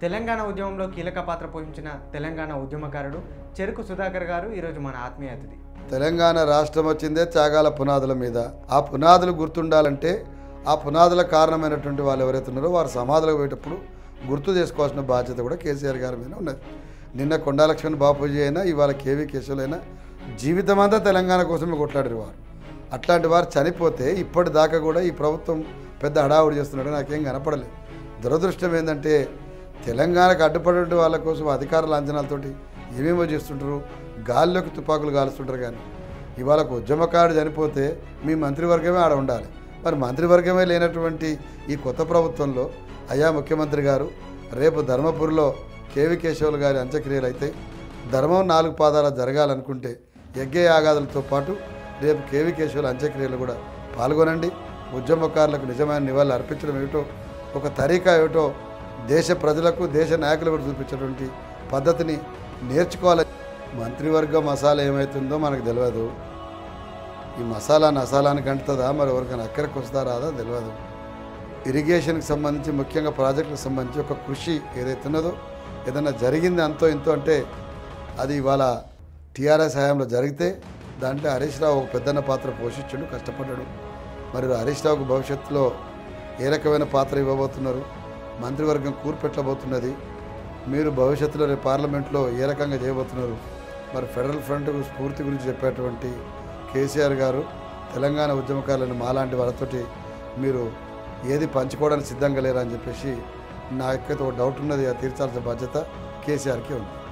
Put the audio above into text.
తెలంగాణ ఉద్యమంలో కీలక పాత్ర పోషించిన తెలంగాణ ఉద్యమకారుడు చెరుకు సుధాకర్ గారు ఈరోజు మన ఆత్మీయ అతిథి. తెలంగాణ రాష్ట్రం వచ్చిందే త్యాగాల పునాదుల మీద. ఆ పునాదులు గుర్తుండాలంటే ఆ పునాదుల కారణమైనటువంటి వాళ్ళు ఎవరైతే ఉన్నారో వారు సమాధులకు పోయేటప్పుడు గుర్తు చేసుకోవాల్సిన బాధ్యత కూడా కేసీఆర్ గారి మీద ఉన్నది. నిన్న కొండా లక్ష్మణ్ బాపూజీ అయినా ఇవాళ కేవీ కేశవులైనా జీవితం అంతా తెలంగాణ కోసమే కొట్లాడారు వారు. అట్లాంటి వారు చనిపోతే ఇప్పటిదాకా కూడా ఈ ప్రభుత్వం పెద్ద హడావుడి చేస్తున్నాడు నాకేం కనపడలేదు. దురదృష్టం ఏంటంటే తెలంగాణకు అడ్డుపడే వాళ్ళ కోసం అధికార లాంఛనాలతోటి ఏమేమో చేస్తుంటారు, గాల్లోకి తుపాకులు కాలుస్తుంటారు. కానీ ఇవాళ ఉద్యమకారుడు చనిపోతే మీ మంత్రివర్గమే ఆడ ఉండాలి. మరి మంత్రివర్గమే లేనటువంటి ఈ కొత్త ప్రభుత్వంలో అయ్యా ముఖ్యమంత్రి గారు రేపు ధర్మపురిలో కేవీ కేశవులు గారి అంత్యక్రియలు అయితే ధర్మం 4 పాదాల జరగాలనుకుంటే యజ్ఞ యాగాదులతో పాటు రేపు కేవీ కేశవుల అంత్యక్రియలు కూడా పాల్గొనండి. ఉద్యమకారులకు నిజమైన నివాళులు అర్పించడం ఏమిటో, ఒక తరీకా ఏమిటో దేశ ప్రజలకు దేశ నాయకులకు చూపించేటువంటి పద్ధతిని నేర్చుకోవాలి. మంత్రివర్గ మసాలా ఏమవుతుందో మనకు తెలియదు. ఈ మసాలా నసాలానికి అంటుతుందా, మరి ఎవరికైనా అక్కడికి వస్తుందా రాదా తెలియదు. ఇరిగేషన్కి సంబంధించి ముఖ్యంగా ప్రాజెక్టులకు సంబంధించి ఒక కృషి ఏదైతే ఉన్నదో ఏదైనా జరిగింది అంతో ఇంతో అంటే అది ఇవాళ టీఆర్ఎస్ హయాంలో జరిగితే దాంట్లో హరీష్ రావు ఒక పెద్దన్న పాత్ర పోషించాడు, కష్టపడ్డాడు. మరి హరీష్ రావుకు భవిష్యత్తులో ఏ రకమైన పాత్ర ఇవ్వబోతున్నారు, మంత్రివర్గం కూర్పెట్టబోతున్నది, మీరు భవిష్యత్తులో రేపు పార్లమెంట్లో ఏ రకంగా చేయబోతున్నారు. మరి ఫెడరల్ ఫ్రంట్ స్ఫూర్తి గురించి చెప్పేటువంటి కేసీఆర్ గారు తెలంగాణ ఉద్యమకారులను మాలాంటి వాళ్ళతోటి మీరు ఏది పంచుకోవడానికి సిద్ధంగా లేరని చెప్పేసి నా యొక్క డౌట్ ఉన్నది. తీర్చాల్సిన బాధ్యత కేసీఆర్కే ఉంది.